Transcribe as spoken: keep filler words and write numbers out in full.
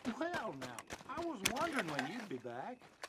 Well, now, I was wondering when you'd be back.